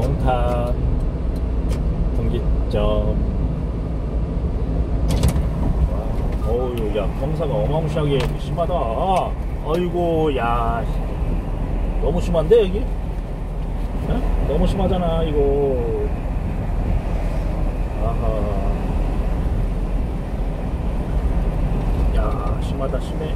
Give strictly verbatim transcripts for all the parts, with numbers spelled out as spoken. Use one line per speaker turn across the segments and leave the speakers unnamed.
동탄 분기점. 어우, 야, 경사가 어마무시하게 심하다. 아이고, 야, 너무 심한데 여기? 어? 너무 심하잖아 이거. 아하. 야, 심하다, 심해.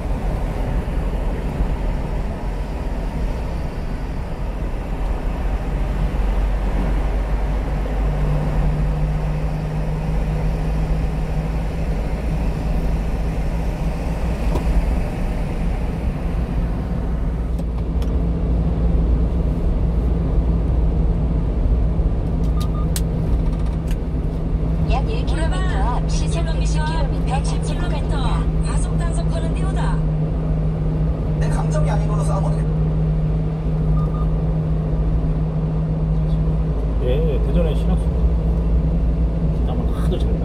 예, 대전에 신학수 땀을 하도 잘 나.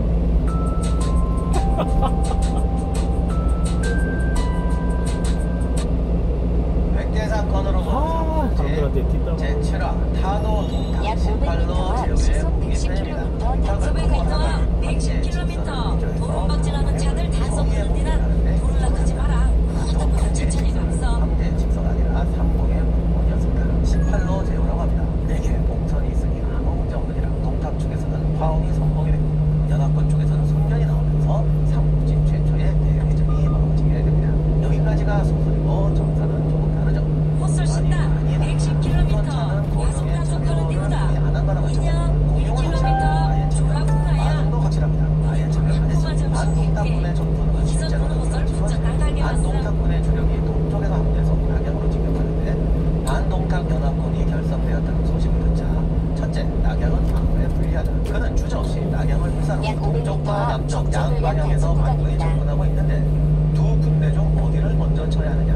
백대 사건으로
아, 사람들한테 뒷담화.
제칠 화 탄호 동탄 십팔로 제외 무기선입니다.
백십 킬로미터 도로박질하는 차들 단속 흐르디나 도로 낙하지 마라. 어떤 천천히 감서.
삼대 직선 아니라 삼봉의 공원이었습니다. 십팔로 제외라고 합니다. 내게 봉선이 있으니 아무 문제 없느니라. 동탑 쪽에서는 화원이 선봉이 됐고 연합군 쪽에서는 손견이 나오면서 삼국지 최초의 대회전이 벌어지게 됩니다. 여기까지가 소설이고 정사는 조금 다르죠.
헛설 신다. 백십 킬로미터 과속 단속 흐르디우다. 인형 일 킬로미터 조각구가야.
안도 확실합니다. 아예 참여하겠습니다. 안동탑군의 전투는 실제로 안동탑군의 주력이 동쪽에서 합류해서 낙양으로 진격하는데 안동탑 연합군이 결성되었다는 소식을 듣자 첫째, 낙양은 방어에 불리하다. 그는 주저없이 낙양을 불사로 동쪽과 남쪽 양 방향에서 반군이 접근하고 있는데 두 군대 중 어디를 먼저 쳐야 하느냐